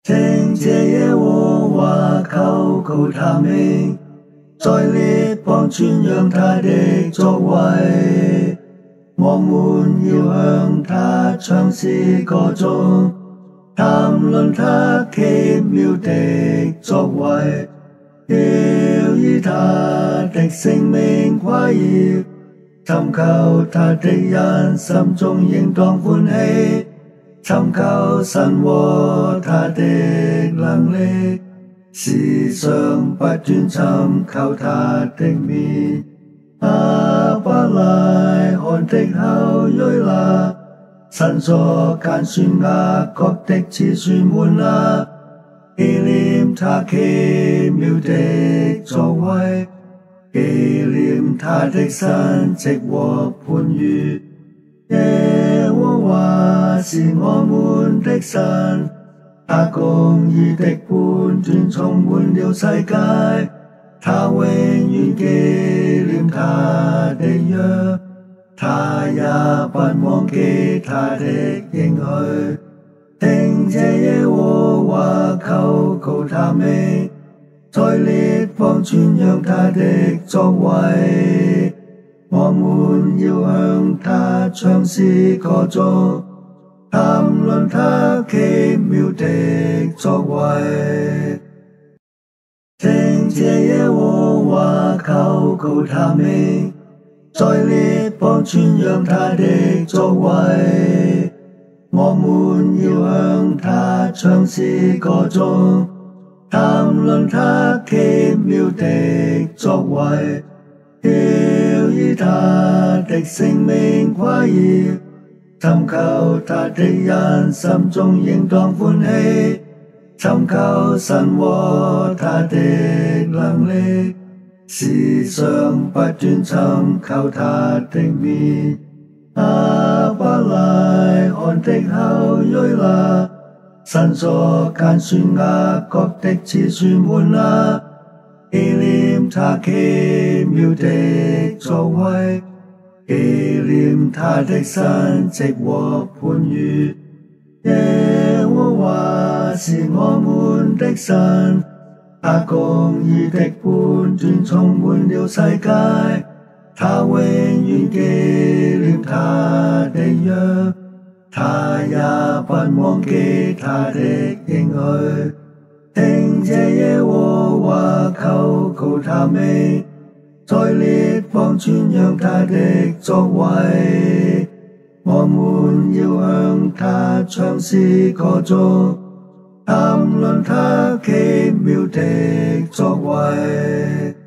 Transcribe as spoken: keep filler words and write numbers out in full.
聽這耶和華求告他名，在列邦傳揚他的作為。我們要向他唱詩歌頌，談論他奇妙的作為，要以他的聖名誇耀。尋求他的人心中應當歡喜，尋求神和他的能力，時常不斷尋求他的面。亞伯拉罕的後裔啊，神所揀選雅各的子孫們啊，紀念他奇妙的作為，紀念他的神蹟和判語。耶和華是我們的神，他公義的判斷充滿了世界，他永遠紀念他的約，他也不忘記他的應許。聽這耶和華求告他名，在列邦傳揚他的作為。我們要向他唱詩歌頌，談論他奇妙的作為。聽這耶和華求告他名，在列邦傳揚他的作為。我們要向他唱詩歌頌，談論他奇妙的作為，要以他的聖名誇耀。尋求他的人心中應當歡喜，尋求神和他的能力，時常不斷尋求他的面。亞伯拉罕的後裔啊，神所揀選雅各的子孫們啊，紀念他奇妙的作為，紀念他的神蹟和判語。耶和華是我們的神，他公義的判斷充滿了世界，他永遠紀念他的約，他也不忘記他的應許。聽這耶和華求告他名，在列邦傳揚他的作為。我們要向他唱詩歌頌，談論他奇妙的作為。